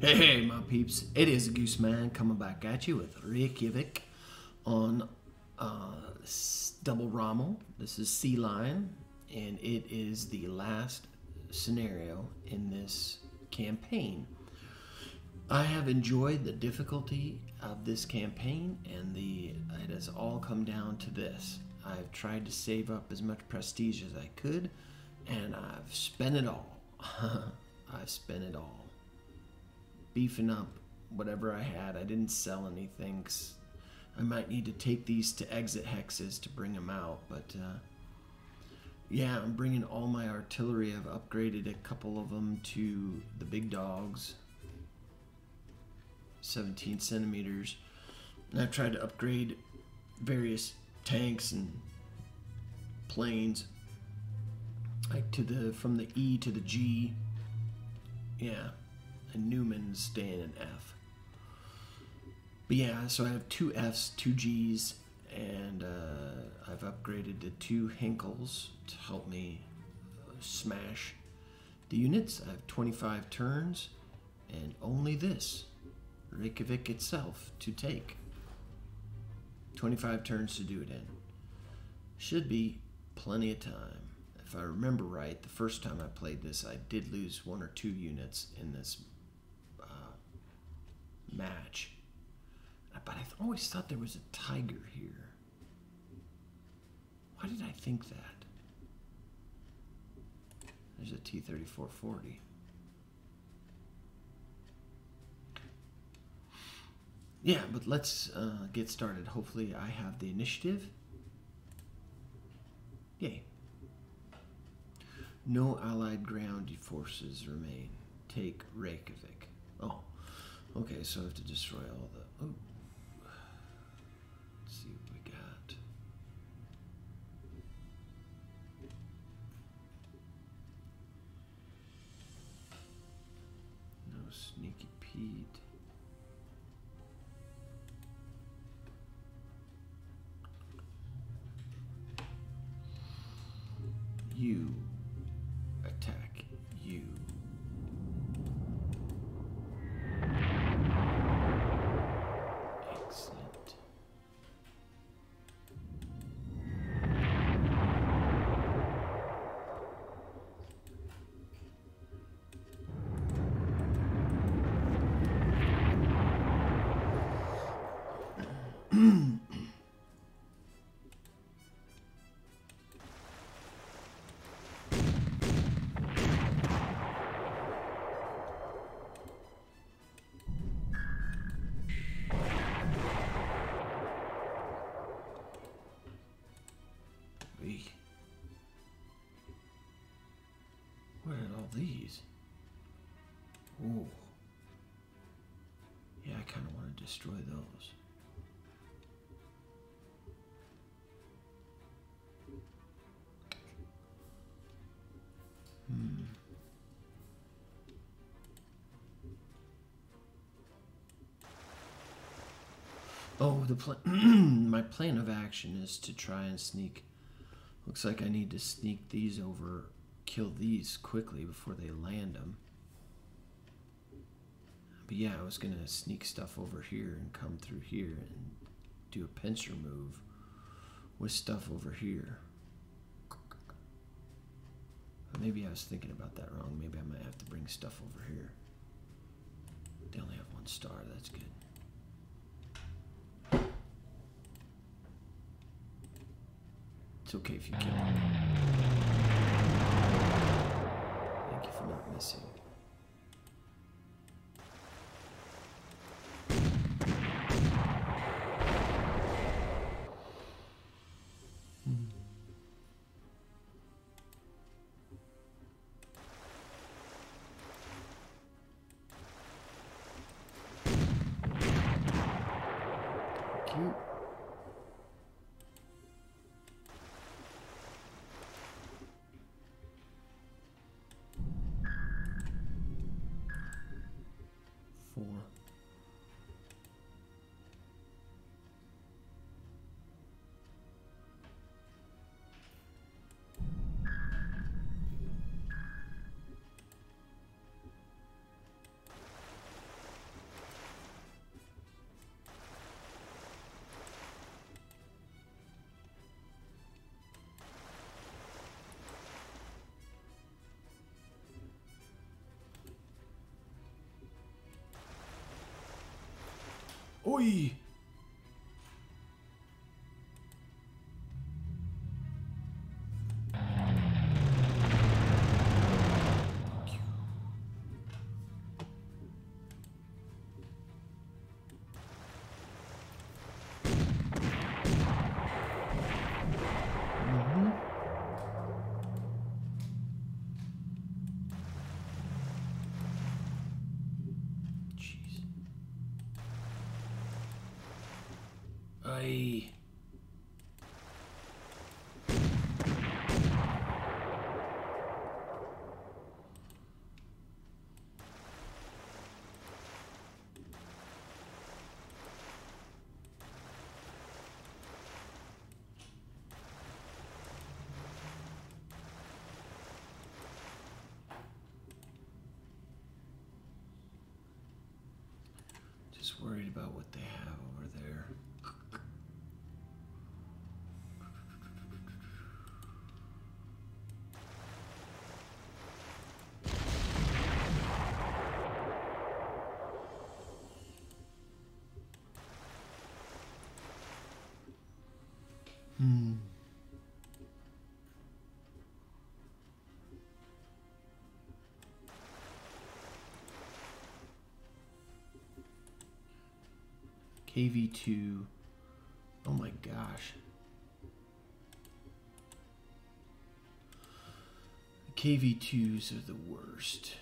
Hey, my peeps, it is Goose Man coming back at you with Reykjavik on double Rommel. This is Sealion, and it is the last scenario in this campaign. I have enjoyed the difficulty of this campaign, and it has all come down to this. I've tried to save up as much prestige as I could, and I've spent it all. I've spent it all. Beefing up whatever I had. I didn't sell anything 'cause I might need to take these to exit hexes to bring them out, but yeah, I'm bringing all my artillery. I've upgraded a couple of them to the big dogs, 17 centimeters, and I've tried to upgrade various tanks and planes, like from the E to the G. Yeah. And Newman's staying in F. But yeah, so I have 2 Fs, 2 Gs, and I've upgraded to 2 Hinkles to help me smash the units. I have 25 turns, and only this, Reykjavik itself, to take. 25 turns to do it in. Should be plenty of time. If I remember right, the first time I played this, I did lose 1 or 2 units in this match, but I always thought there was a tiger here. Why did I think that? There's a T-3440. Yeah, but let's get started. Hopefully I have the initiative. Yay. No allied ground forces remain. Take Reykjavik. Oh. Okay, so I have to destroy all the... Oh. Let's see what we got. No Sneaky Pete. You attack you. Where are all these? Oh. Yeah, I kind of want to destroy those. Oh, my plan of action is to try and sneak. Looks like I need to sneak these over, kill these quickly before they land them. But yeah, I was gonna sneak stuff over here and come through here and do a pincer move with stuff over here. But maybe I was thinking about that wrong. Maybe I might have to bring stuff over here. They only have 1 star, that's good. It's okay if you kill me. Thank you for not missing. Cute. Oi! Aye. Just worried about what they have over there. KV2. Oh my gosh. KV2s are the worst.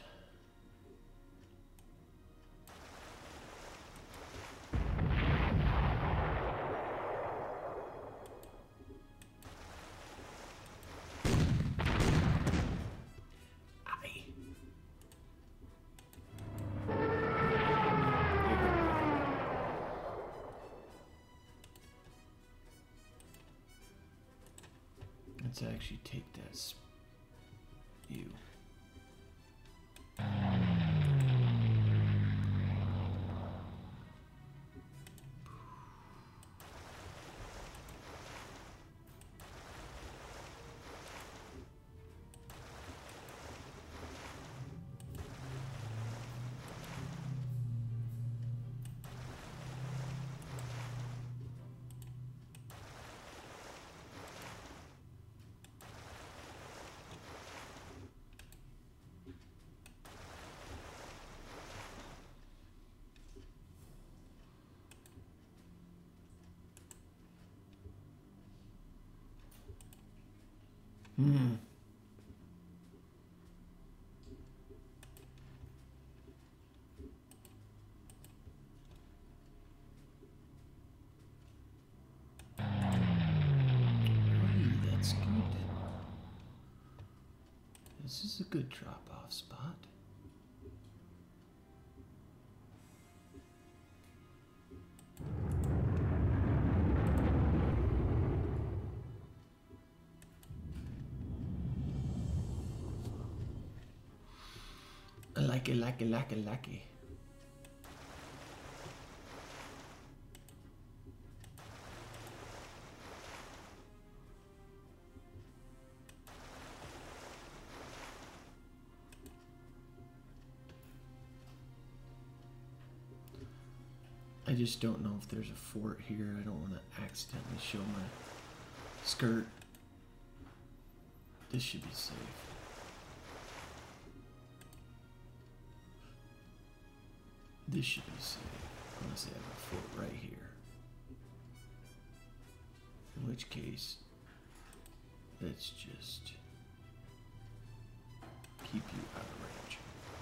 Let's actually take that spew. Hmm. That's good. This is a good drop-off spot. I like it, like it, like it, like it. I just don't know if there's a fort here. I don't want to accidentally show my skirt. This should be safe. This should be safe, unless they have a fort right here. In which case, let's just keep you out of range.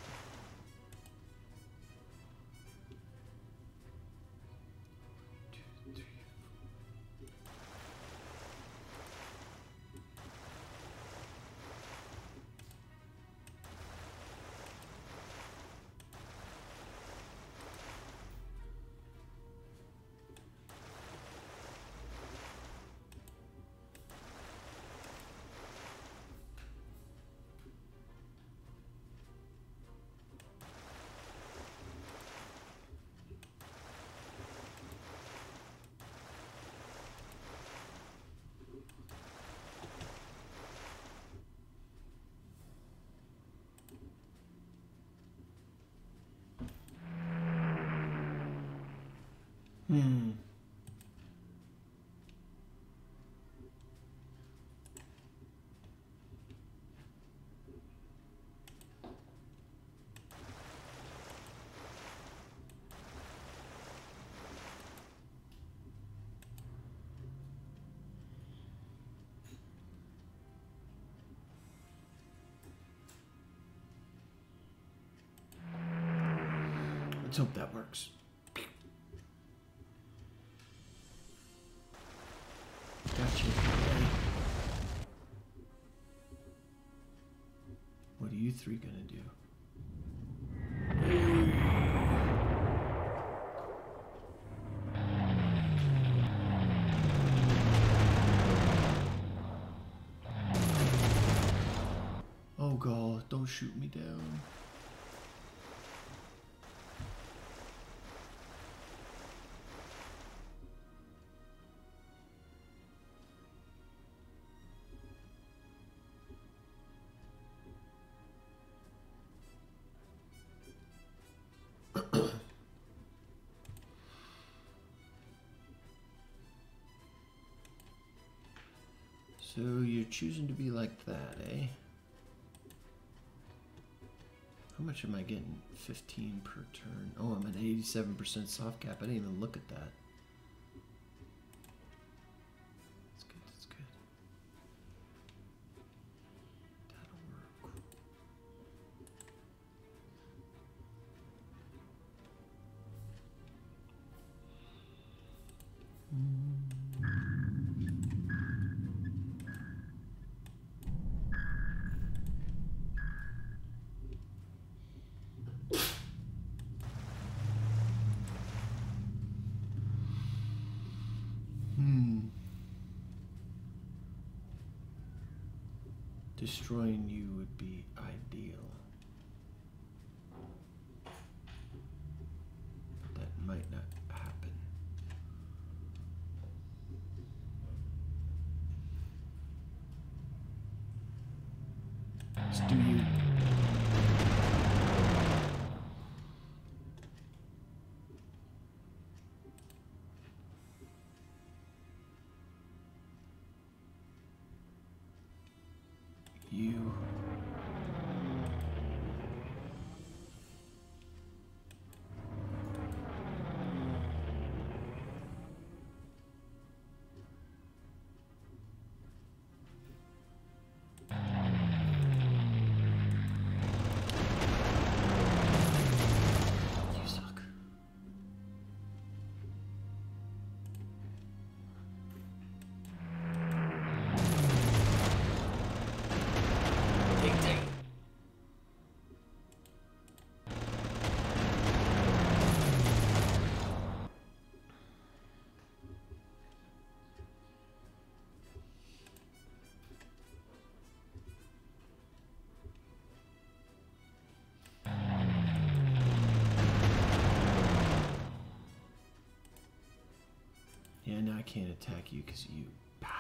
Two, three, Hmm. Let's hope that works. Gotcha. Okay. What are you three gonna do? Oh God, don't shoot me down. So you're choosing to be like that, eh? How much am I getting? 15 per turn. Oh, I'm at 87% soft cap. I didn't even look at that. That's good, that's good. That'll work. Destroying you would be ideal. But that might not happen. Let's do you. You. You suck. Ding ding. Yeah, now I can't attack you because you. Bah.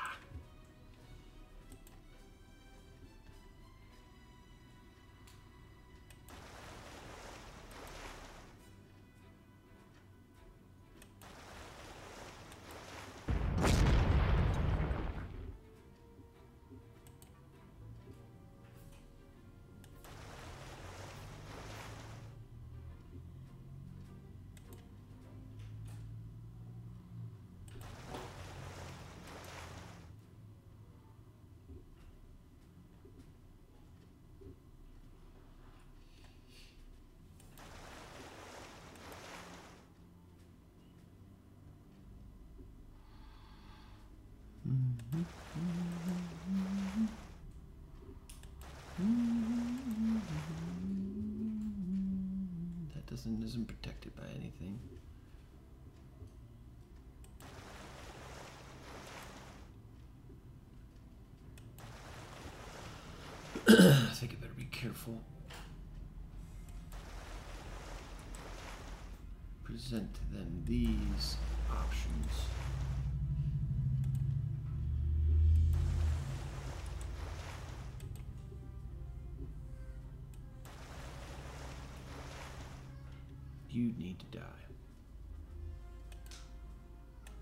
That isn't protected by anything. I think I better be careful. Present to them these options. You need to die.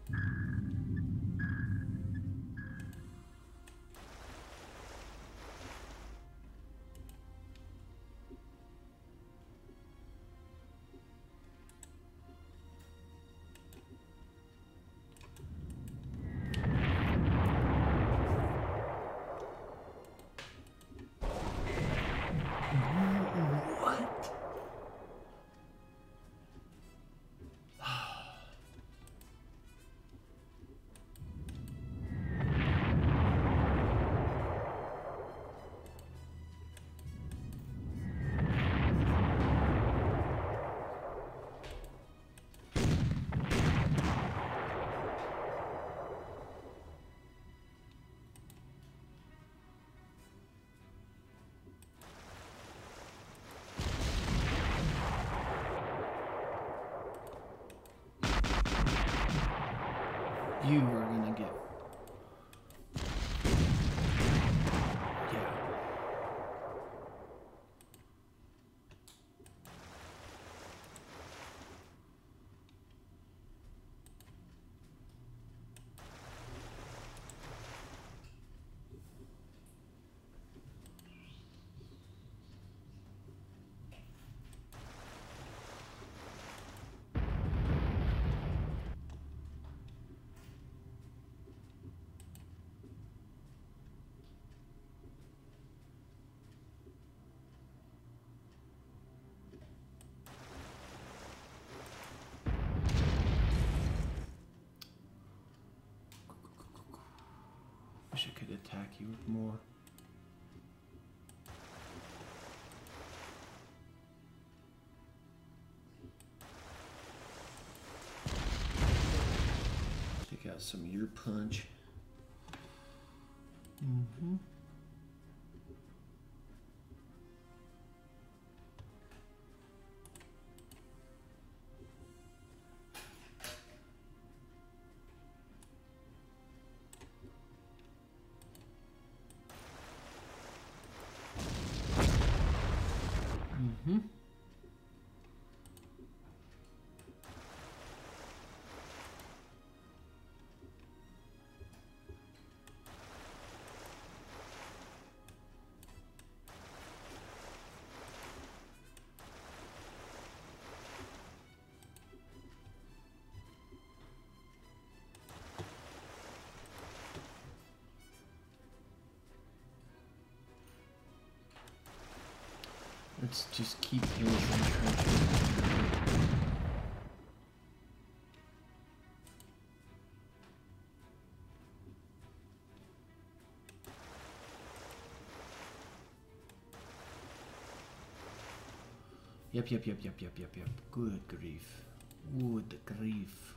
You are gonna get... Yeah. Wish I could attack you with more. Take out some of your punch. Mm-hmm. Mm-hmm. Let's just keep doing some trenches. Yep. Good grief. Good grief.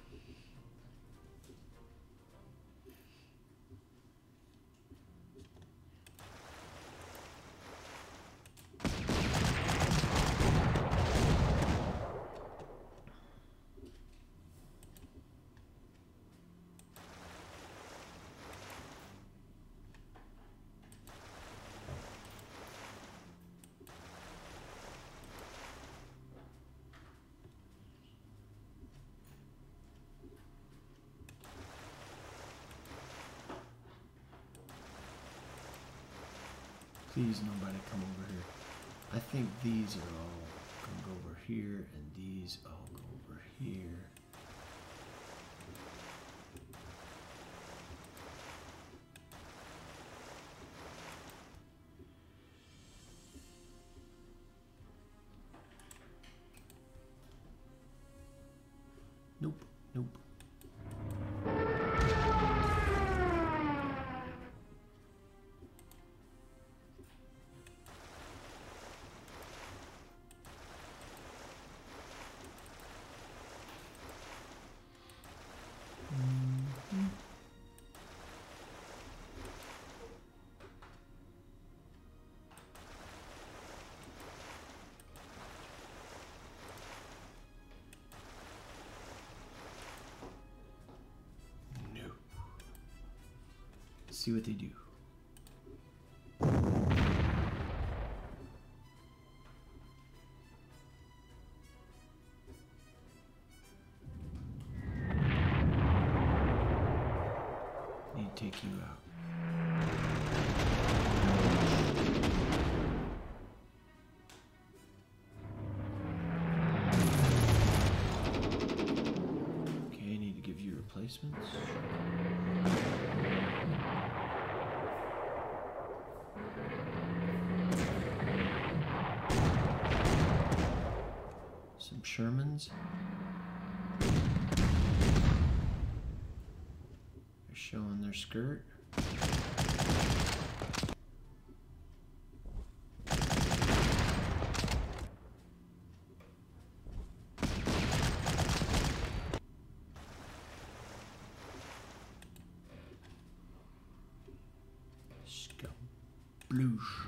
Please, nobody come over here. I think these are all gonna go over here, and these all go over here. Nope. See what they do. take you out. Okay, I need to give you replacements. Some Shermans. They're showing their skirt. Scabloosh.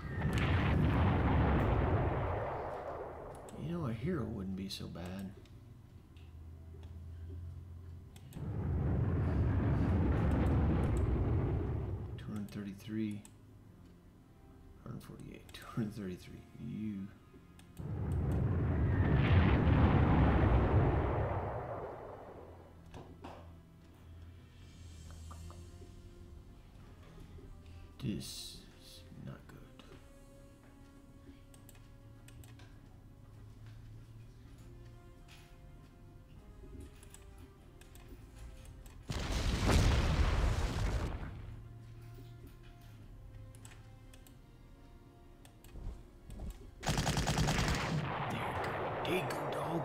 You know, a hero wouldn't be so bad. $233, $148, $233. You. This is not good. There you go, dog.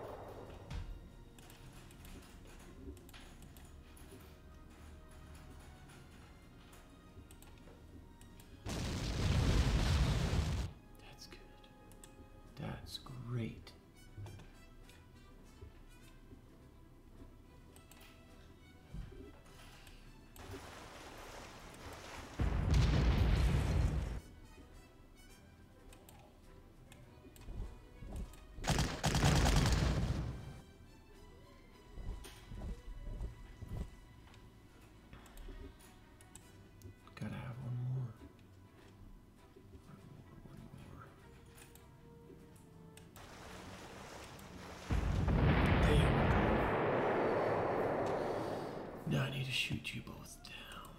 That's good. That's great. Gotta have one more. One more. There we go. Now I need to shoot you both down.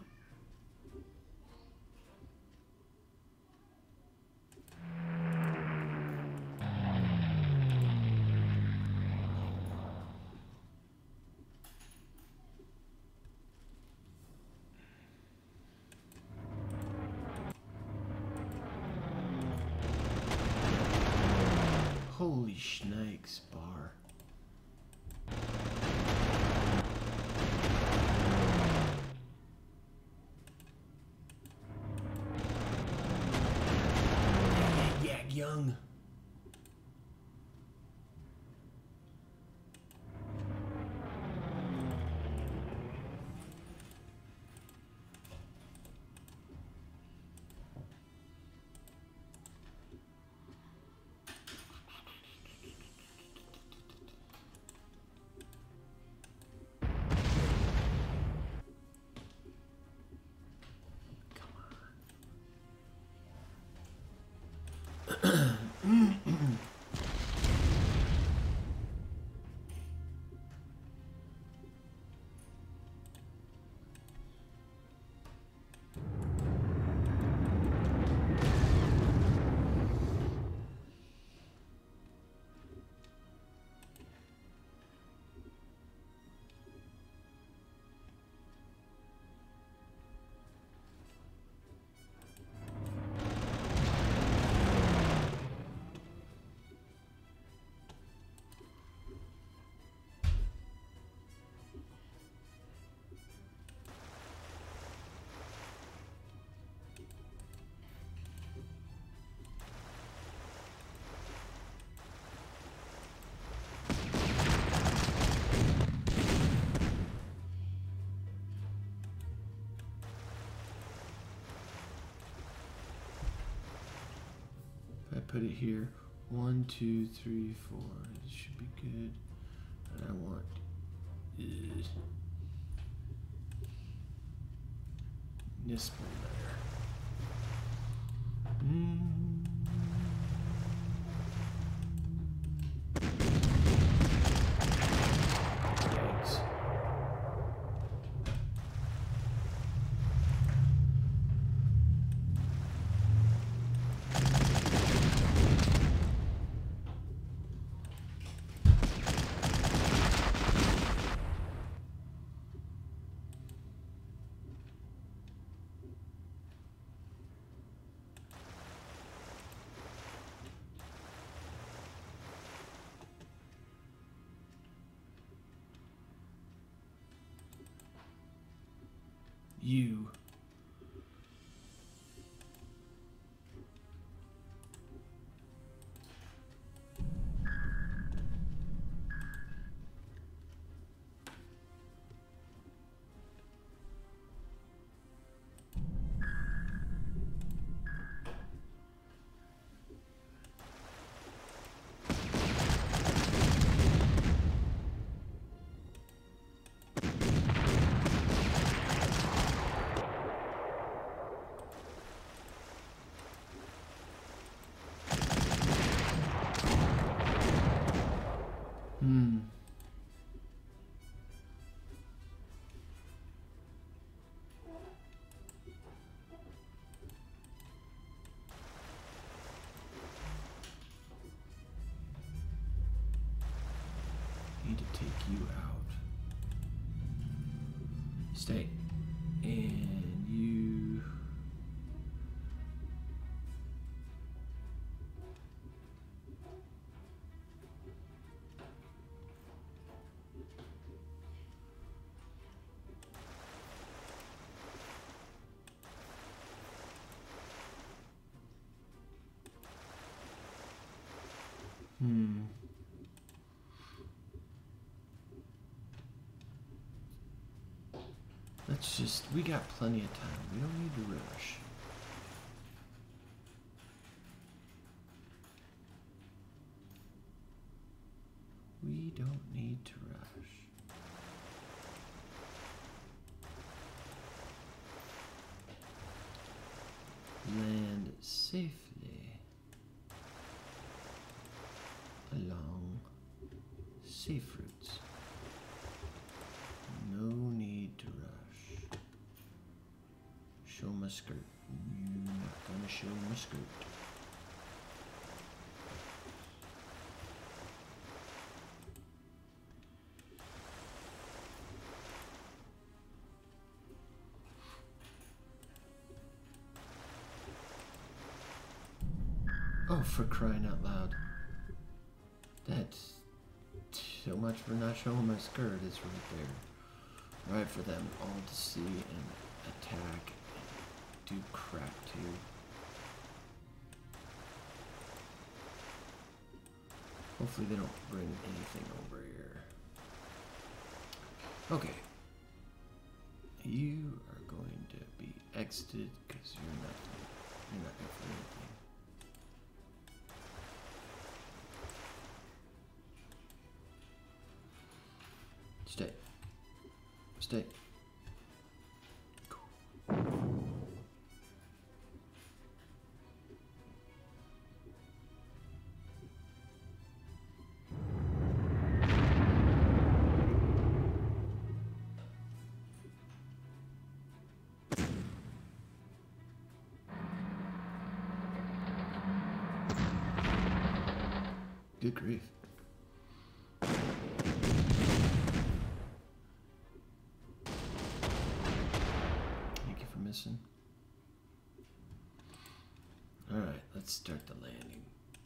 Holy snakes, bar. Yak young. Put it here. 1, 2, 3, 4. It should be good. And I want this one there. Yikes. you. Need to take you out. Stay. And you. Let's just, we got plenty of time. We don't need to rush. We don't need to rush. Land safely along safe routes. No need to rush. Show my skirt. You're not gonna show my skirt. Oh, for crying out loud. That's so much for not showing my skirt. It's right there. Right for them all to see and attack and do crap to. Hopefully they don't bring anything over here. Okay. You are going to be exited because you're not good for anything. Stay. Stay. Good grief. Missing. All right, let's start the landing.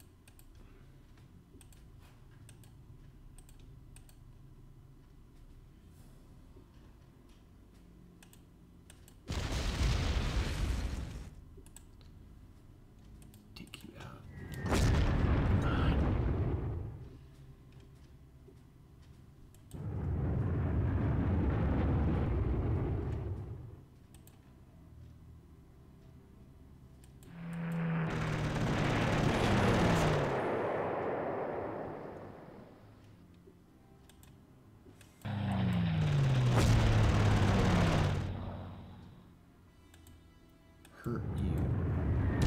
Take you out. Come on. Hurt you.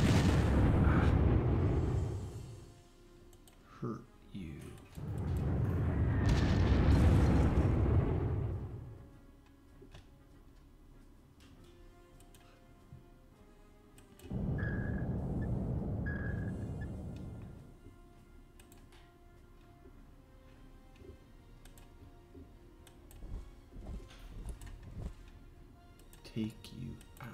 Hurt you. Take you out.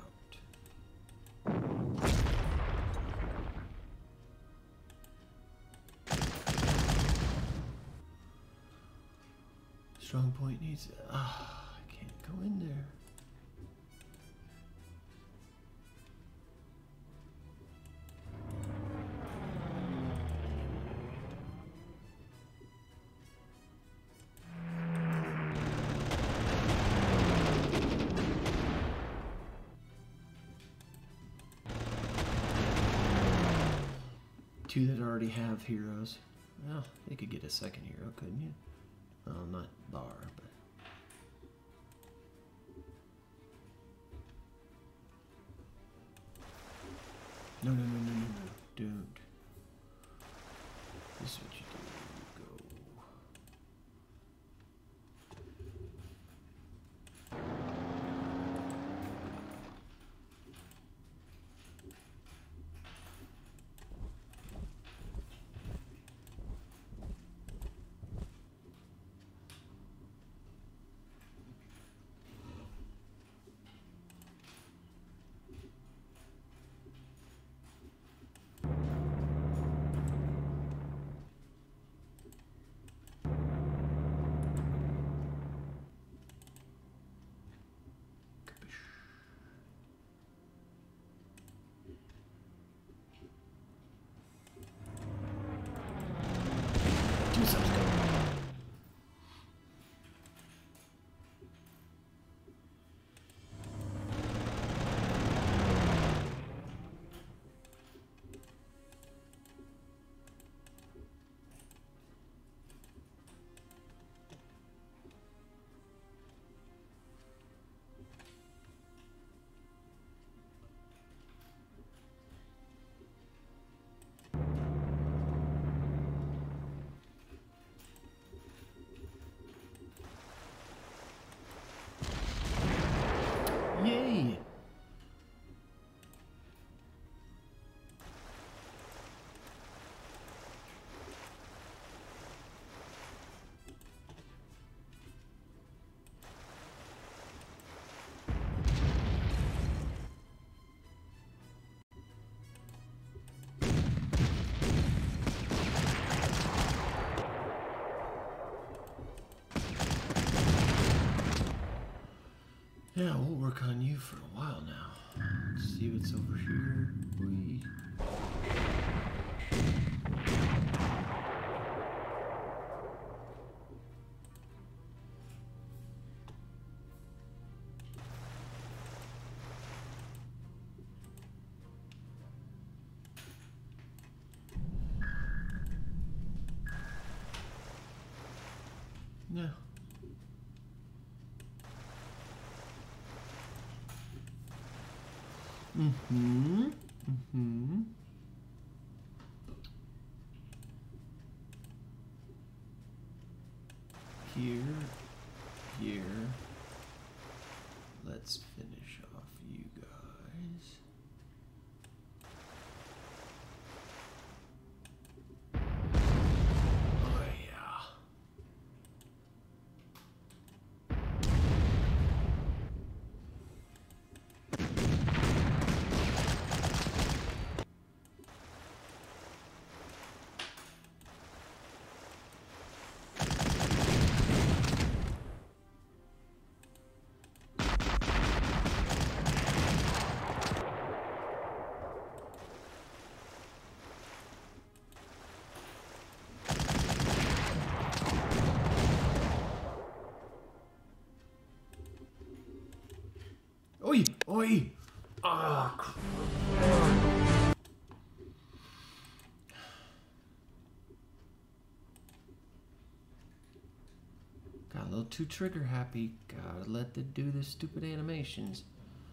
Strong point needs. I can't go in there. two that already have heroes. Well, you could get a second hero, couldn't you? Well, not Bar, but... No, no, no, no, no, no. Don't. This is what you do. Do something. Yay! Yeah, we'll work on you for a while now. Let's see what's over here. No. Mm-hmm. Mm-hmm. Here. Let's finish off you guys. Oh yeah. Oi! Oi! Ah, got a little too trigger happy. Gotta let them do the stupid animations.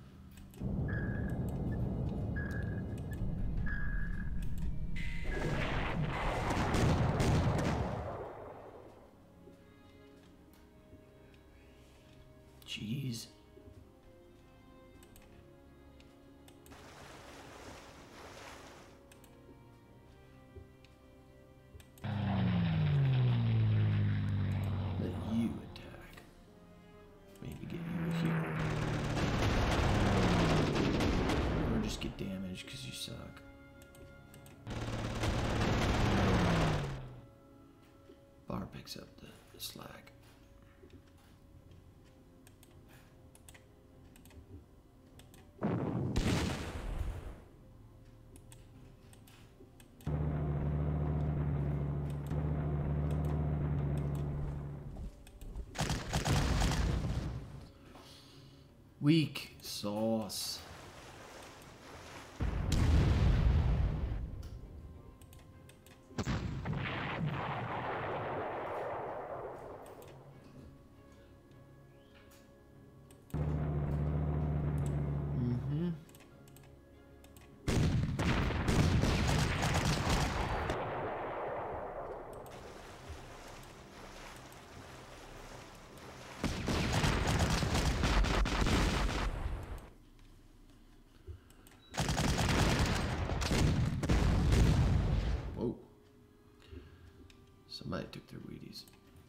Jeez. Let you attack. Maybe get you here. Or just get damaged because you suck. Bar picks up the slack. Weak sauce. Somebody took their Wheaties.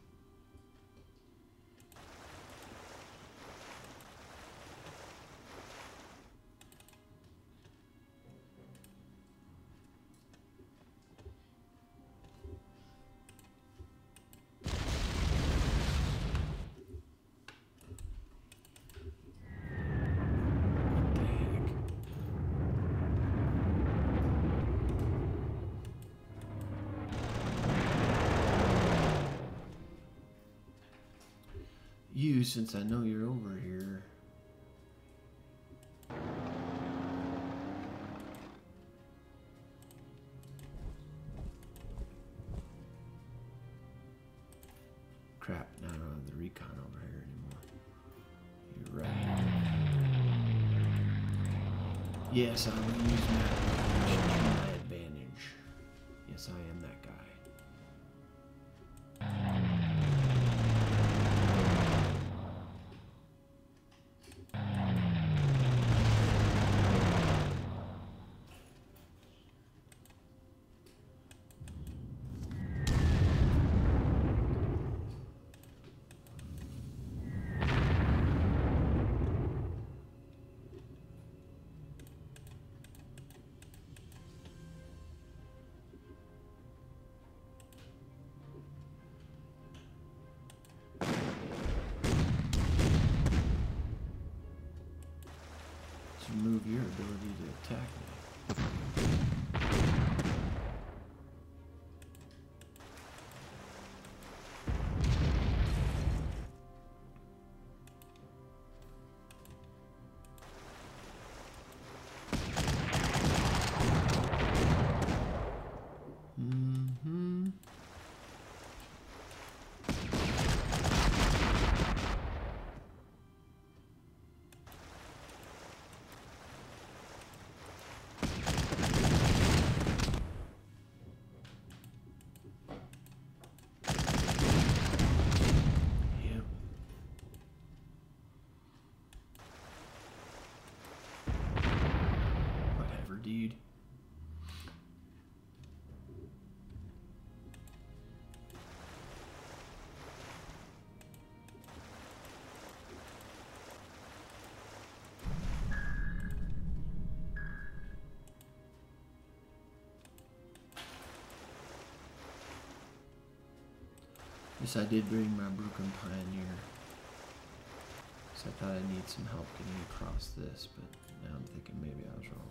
You, since I know you're over here. Crap, now I don't have the recon over here anymore. You're right. Yes, I will use my to my advantage. Yes, I am that guy. Remove your ability to attack me. Dude. Yes, I did bring my broken pioneer. So I thought I need some help getting across this, but now I'm thinking maybe I was wrong.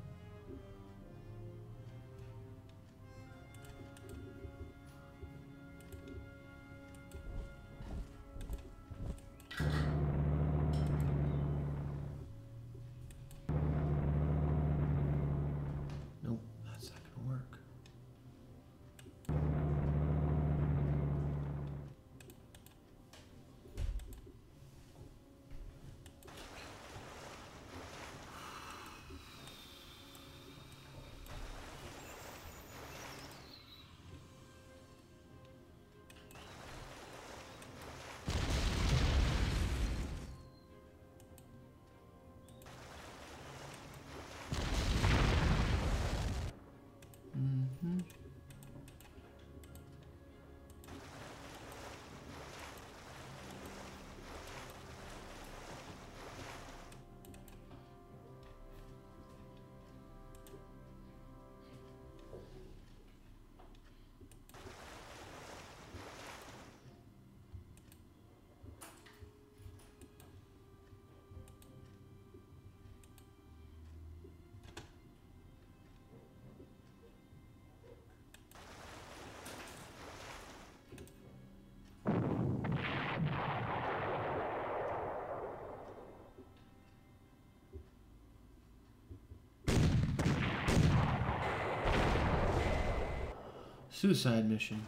Suicide mission.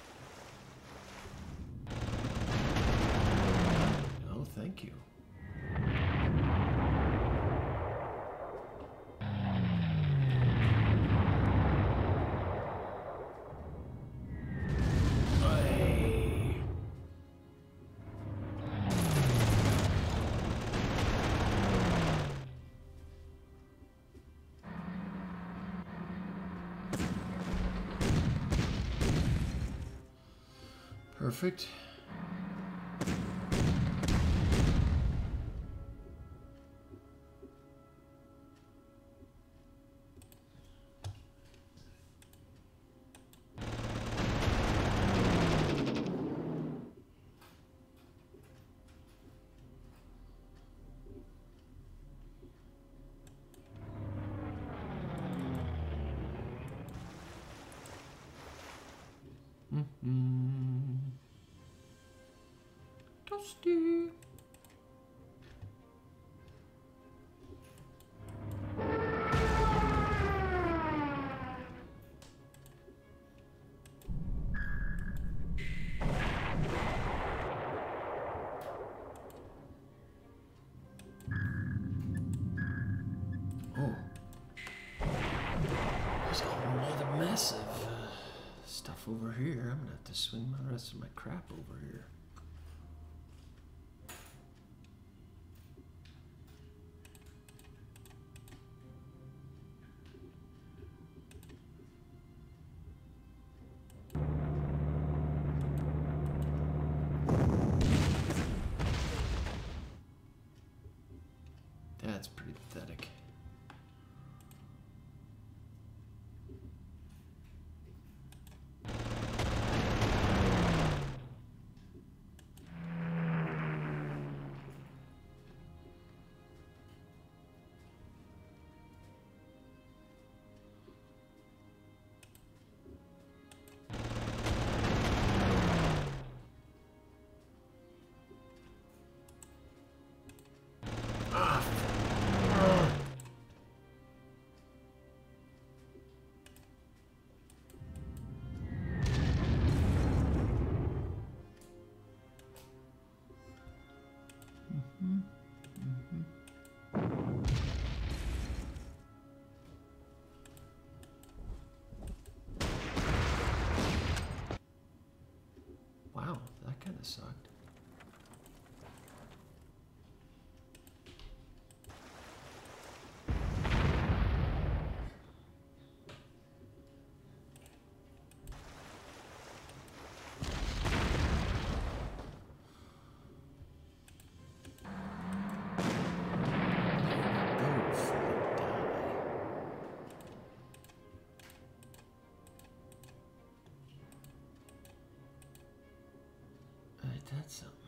Oh, thank you. perfect. Dusty. Oh, there's a whole other mess of stuff over here. I'm gonna have to swing the rest of my crap over here. That's pretty pathetic. Wow, that kind of sucked. That's something.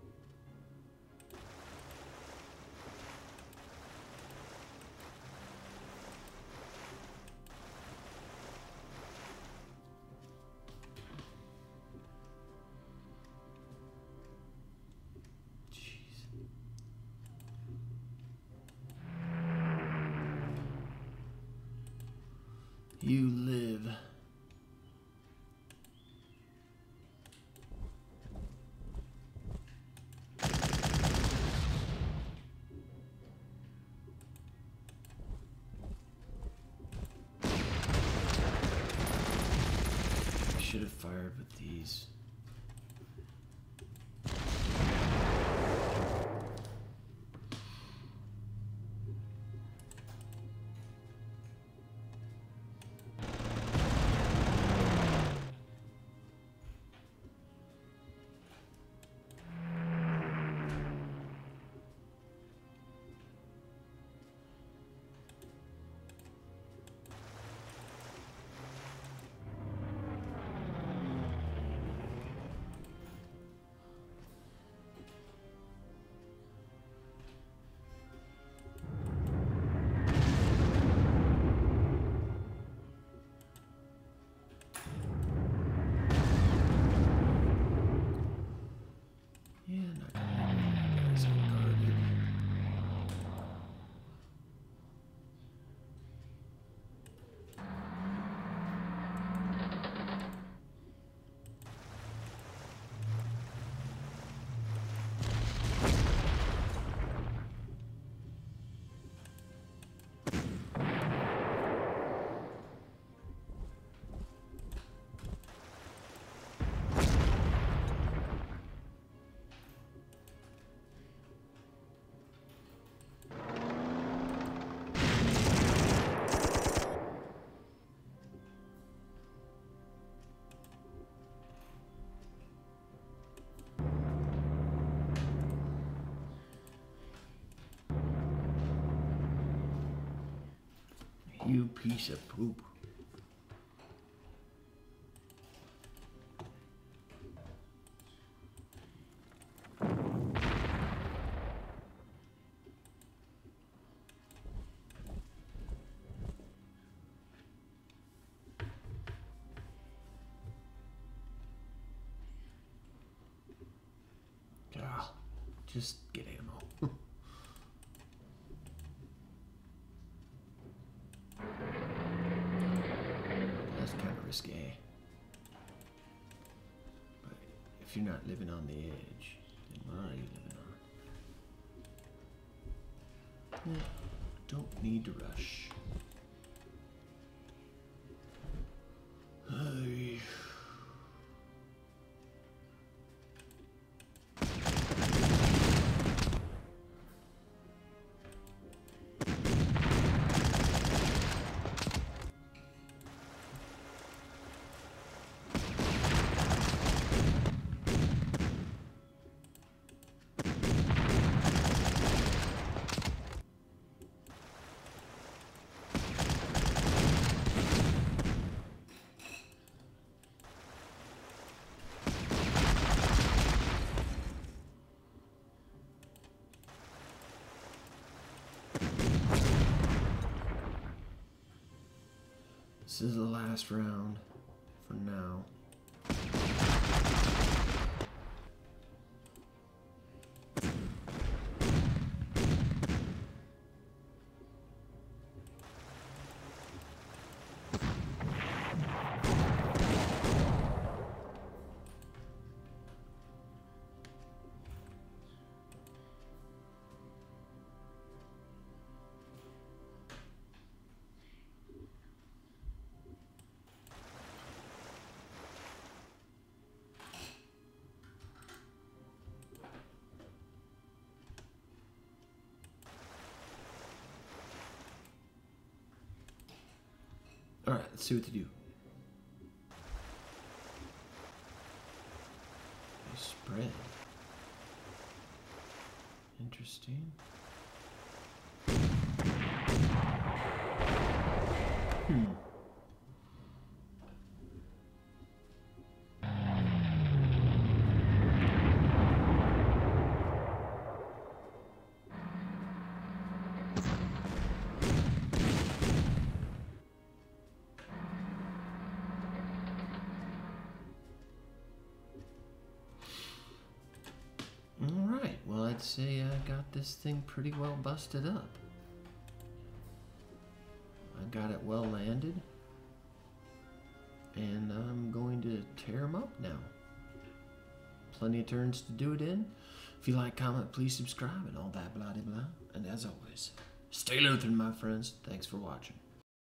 Jeez. You live. Should have fired with these. You piece of poop. Just get ammo. That's kind of risque. But if you're not living on the edge, then what are you living on? Yeah, don't need to rush. Hey. This is the last round for now. All right, let's see what they do. They spread. Interesting. Alright, well, I'd say I got this thing pretty well busted up. I got it well landed. And I'm going to tear them up now. Plenty of turns to do it in. If you like, comment, please subscribe, and all that blah blah blah. And as always, stay Lutheran, my friends. Thanks for watching.